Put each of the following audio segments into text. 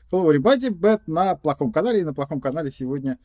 Hello, everybody, Бет на плохом канале. И на плохом канале сегодня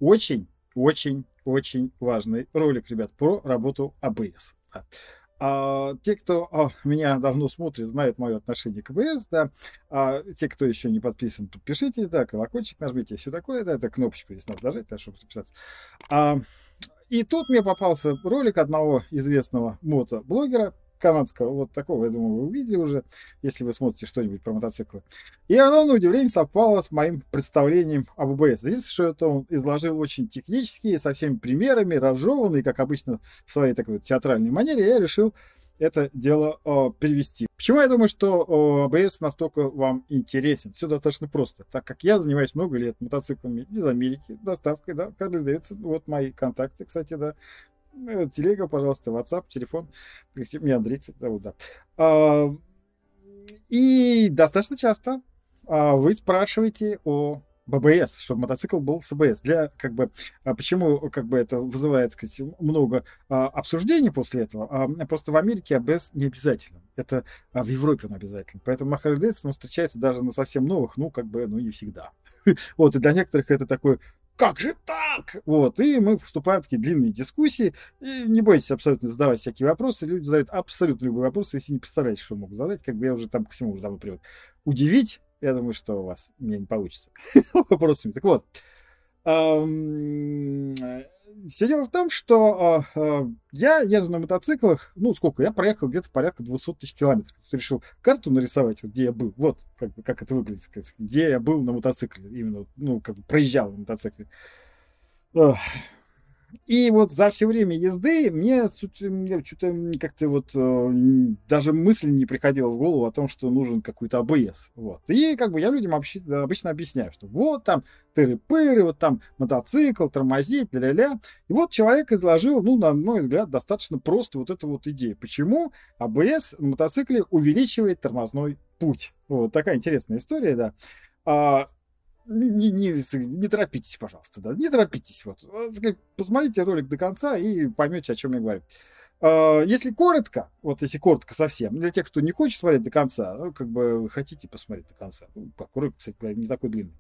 очень важный ролик, ребят, про работу ABS. Да. Те, кто меня давно смотрит, знают мое отношение к ABS, да. Те, кто еще не подписан, подпишитесь, да, колокольчик нажмите, все такое, да, это кнопочку здесь надо нажать, да, чтобы подписаться. И тут мне попался ролик одного известного мотоблогера, канадского, вот такого, я думаю, вы увидели уже, если вы смотрите что-нибудь про мотоциклы. И оно, на удивление, совпало с моим представлением об АБС. Здесь что это он изложил очень технически, со всеми примерами, разжеванный, как обычно, в своей такой театральной манере, я решил это дело перевести. Почему я думаю, что АБС настолько вам интересен? Все достаточно просто. Так как я занимаюсь много лет мотоциклами из Америки, доставкой, да, Харли Дэвидсон, вот мои контакты, кстати, да, телега, пожалуйста, WhatsApp, телефон. Меня Андрей, кстати, зовут, да. И достаточно часто вы спрашиваете о ББС, чтобы мотоцикл был с АБС. Почему это вызывает, сказать, много обсуждений после этого? Просто в Америке АБС не обязательно. Это в Европе он обязательно. Поэтому на Harley Davidson он встречается даже на совсем новых, не всегда. Вот, и для некоторых это такой: как же так? Вот, и мы вступаем в такие длинные дискуссии. И не бойтесь абсолютно задавать всякие вопросы. Люди задают абсолютно любые вопросы, если не представляете, что могут задать. Я уже там ко всему уже давно привык. Удивить, я думаю, что у вас меня не получится вопросами. Так вот, все дело в том, что я езжу на мотоциклах, я проехал где-то порядка 200 тысяч километров. Тут решил карту нарисовать, где я был. Вот, как это выглядит, где я был на мотоцикле. Именно, проезжал на мотоцикле. И вот за все время езды мне что-то как-то даже мысль не приходила в голову о том, что нужен какой-то АБС. Вот. И я людям обычно объясняю, что вот там тыры-пыры, вот там мотоцикл, тормозить, ля-ля-ля. И вот человек изложил, на мой взгляд, достаточно просто вот эту вот идею. Почему АБС на мотоцикле увеличивает тормозной путь. Вот такая интересная история, да. Не торопитесь, пожалуйста, да, не торопитесь. Посмотрите ролик до конца и поймете, о чем я говорю. Если коротко совсем, для тех, кто не хочет смотреть до конца, вы хотите посмотреть до конца. Ролик, кстати, не такой длинный.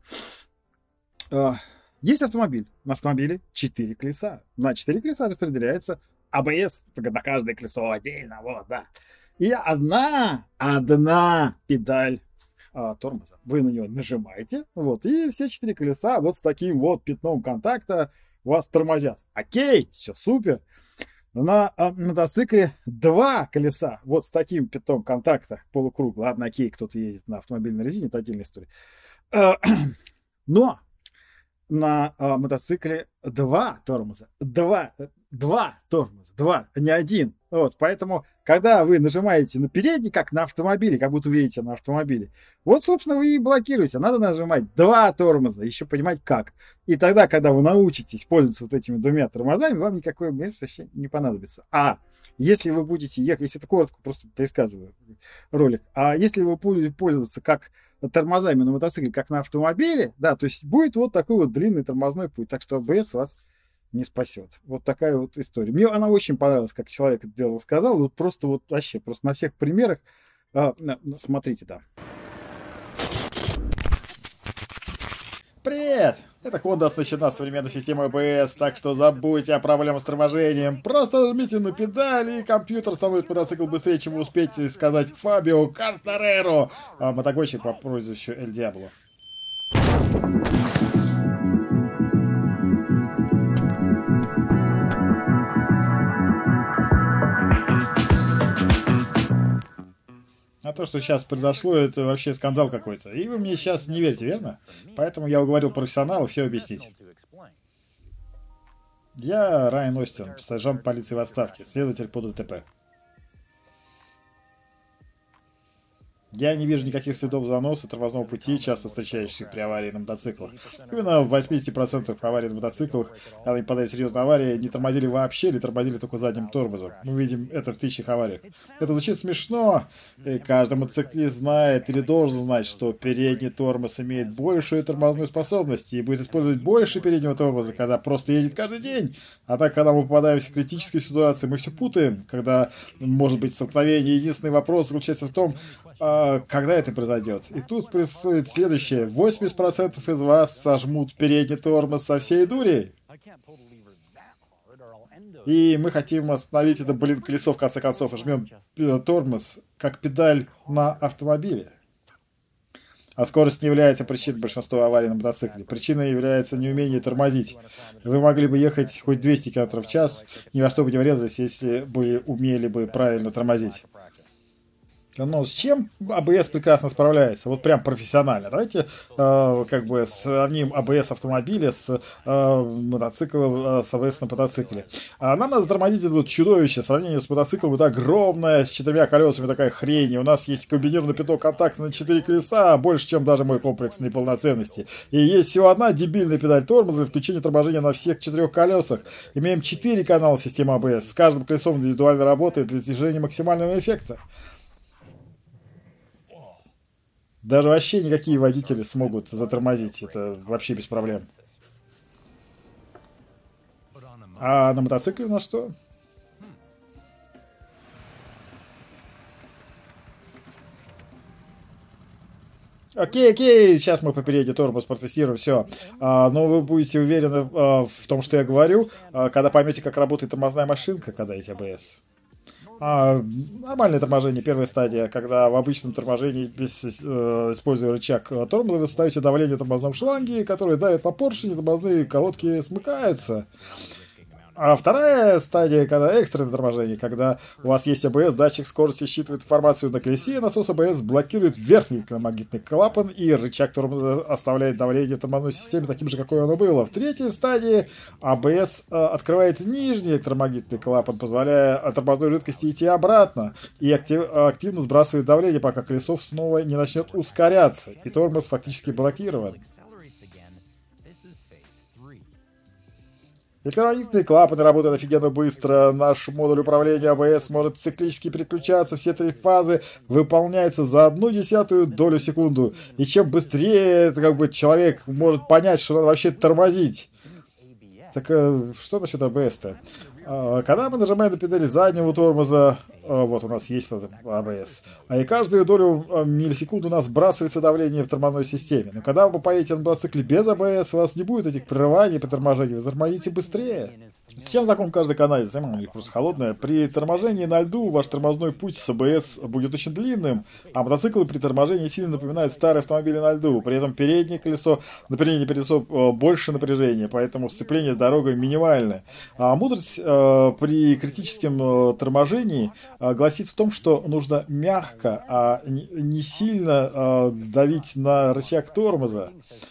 Есть автомобиль. На автомобиле 4 колеса. На 4 колеса распределяется АБС на каждое колесо отдельно. Вот, да. И одна педаль тормоза. Вы на него нажимаете, и все 4 колеса с таким пятном контакта вас тормозят. Окей, все супер. На мотоцикле 2 колеса с таким пятном контакта полукруг. Ладно, окей, кто-то едет на автомобильной резине, это отдельная история. Но на мотоцикле 2 тормоза. 2 тормоза, не один. Поэтому, когда вы нажимаете на передний, как на автомобиле, как будто вы едете на автомобиле, собственно, вы и блокируете. Надо нажимать 2 тормоза, еще понимать как. И тогда, когда вы научитесь пользоваться этими 2 тормозами, вам никакой АБС вообще не понадобится. А если вы будете ехать, если это коротко, просто пересказываю ролик, если вы будете пользоваться как тормозами на мотоцикле, как на автомобиле, да, то есть будет такой длинный тормозной путь. Так что АБС вас не спасет. Вот такая история. Мне она очень понравилась, как человек это дело сказал. Вообще на всех примерах. Смотрите, да. Привет! Это Honda оснащена современной системой ABS, так что забудьте о проблемах с торможением. Просто нажмите на педали, и компьютер становит мотоцикл быстрее, чем вы успеете сказать Фабио Картареро, мотогонщик по прозвищу Эль Диабло. А то, что сейчас произошло, это вообще скандал какой-то. И вы мне сейчас не верите, верно? Поэтому я уговорил профессионала все объяснить. Я Райан Остин, сержант полиции в отставке, следователь по ДТП. Я не вижу никаких следов заноса тормозного пути, часто встречающихся при аварии на мотоциклах. Именно в 80% аварий на мотоциклах, когда они попадают в серьезную аварию, не тормозили вообще или тормозили только задним тормозом. Мы видим это в тысячах авариях. Это звучит смешно, и каждый мотоциклист знает или должен знать, что передний тормоз имеет большую тормозную способность и будет использовать больше переднего тормоза, когда просто едет каждый день. А так, когда мы попадаем в критическую ситуацию, мы все путаем, когда может быть столкновение. Единственный вопрос заключается в том, когда это произойдет? И тут происходит следующее. 80% из вас сожмут передний тормоз со всей дури. И мы хотим остановить это, блин, колесо в конце концов. И жмем тормоз, как педаль на автомобиле. А скорость не является причиной большинства аварий на мотоцикле. Причиной является неумение тормозить. Вы могли бы ехать хоть 200 км в час, ни во что бы не врезались, если бы умели бы правильно тормозить. Но с чем АБС прекрасно справляется? Вот прям профессионально. Давайте как бы сравним АБС автомобиля с мотоциклом, с АБС на мотоцикле. Нам надо тормозить это вот чудовище. Сравнение с мотоциклом это огромное, с 4 колесами такая хрень. И у нас есть комбинированный пяток контакта на 4 колеса, больше, чем даже мой комплекс неполноценности. И есть всего одна дебильная педаль тормоза и включение торможения на всех 4 колесах. Имеем 4 канала системы АБС. С каждым колесом индивидуально работает для достижения максимального эффекта. Даже вообще никакие водители смогут затормозить. Это вообще без проблем. А на мотоцикле у нас что? Окей, сейчас мы по передний тормоз протестируем, все. Но вы будете уверены в том, что я говорю, когда поймете, как работает тормозная машинка, когда есть АБС. Нормальное торможение, первая стадия, когда в обычном торможении, используя рычаг тормоза, вы ставите давление тормозном шланге, который давит на поршень, и тормозные колодки смыкаются. А вторая стадия, когда экстренное торможение, когда у вас есть АБС, датчик скорости считывает информацию на колесе, насос АБС блокирует верхний электромагнитный клапан, и рычаг тормоза оставляет давление в тормозной системе таким же, какое оно было. В третьей стадии АБС открывает нижний электромагнитный клапан, позволяя тормозной жидкости идти обратно, и активно сбрасывает давление, пока колесо снова не начнет ускоряться, и тормоз фактически блокирован. Электромагнитные клапаны работают офигенно быстро. Наш модуль управления АБС может циклически переключаться. Все 3 фазы выполняются за 1/10 долю секунды. И чем быстрее как бы, человек может понять, что надо вообще тормозить. Так что насчет АБС-то? Когда мы нажимаем на педали заднего тормоза, вот у нас есть АБС, и каждую долю миллисекунд у нас сбрасывается давление в тормозной системе. Но когда вы поедете на мотоцикле без АБС, у вас не будет этих прерываний по торможению, вы тормозите быстрее. С чем знаком каждый канадец? У них просто холодная. При торможении на льду ваш тормозной путь с АБС будет очень длинным, а мотоциклы при торможении сильно напоминают старые автомобили на льду. При этом переднее колесо больше напряжения, поэтому сцепление с дорогой минимальное. А мудрость при критическом торможении гласит в том, что нужно мягко, а не сильно давить на рычаг тормоза.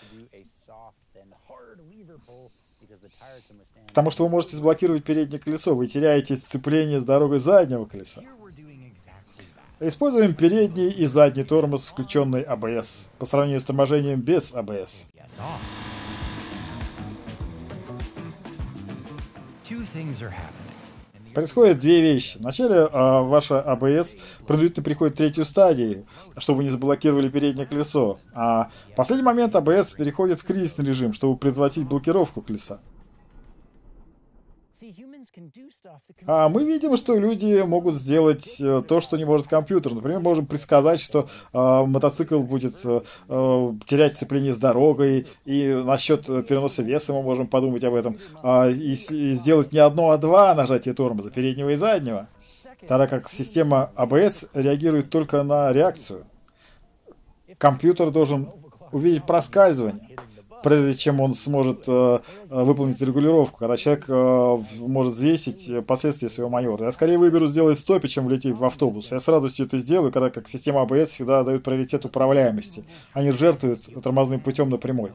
Потому что вы можете заблокировать переднее колесо, вы теряете сцепление с дорогой заднего колеса. Используем передний и задний тормоз, включенный АБС, по сравнению с торможением без АБС. Происходят 2 вещи. Вначале ваша АБС принудительно переходит в 3-ю стадию, чтобы вы не заблокировали переднее колесо. А в последний момент АБС переходит в кризисный режим, чтобы предотвратить блокировку колеса. Мы видим, что люди могут сделать то, что не может компьютер. Например, можем предсказать, что мотоцикл будет терять сцепление с дорогой, и насчет переноса веса мы можем подумать об этом. И сделать не одно, а 2 нажатия тормоза, переднего и заднего. Тогда как система АБС реагирует только на реакцию. Компьютер должен увидеть проскальзывание, прежде чем он сможет выполнить регулировку, когда человек может взвесить последствия своего маневра. Я скорее выберу сделать стопе, чем влететь в автобус. Я с радостью это сделаю, когда как система АБС всегда дает приоритет управляемости. Они жертвуют тормозным путем напрямую.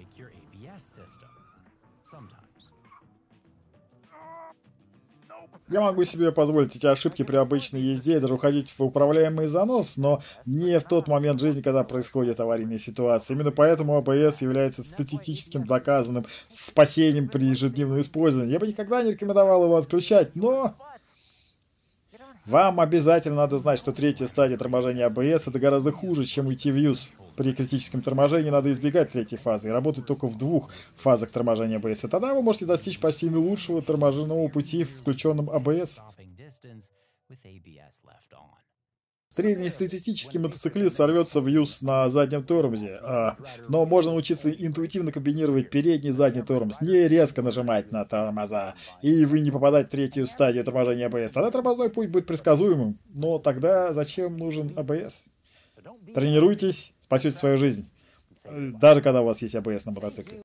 Я могу себе позволить эти ошибки при обычной езде и даже уходить в управляемый занос, но не в тот момент жизни, когда происходит аварийная ситуация. Именно поэтому АБС является статистическим доказанным спасением при ежедневном использовании. Я бы никогда не рекомендовал его отключать, но вам обязательно надо знать, что 3-я стадия торможения АБС это гораздо хуже, чем уйти в юз. При критическом торможении надо избегать 3-й фазы и работать только в 2 фазах торможения АБС. И тогда вы можете достичь почти наилучшего торможенного пути в включенном АБС. Среднестатистический мотоциклист сорвется в юз на заднем тормозе, но можно научиться интуитивно комбинировать передний и задний тормоз, не резко нажимать на тормоза, и вы не попадаете в третью стадию торможения АБС. Тогда тормозной путь будет предсказуемым, но тогда зачем нужен АБС? Тренируйтесь, спасете свою жизнь, даже когда у вас есть АБС на мотоцикле.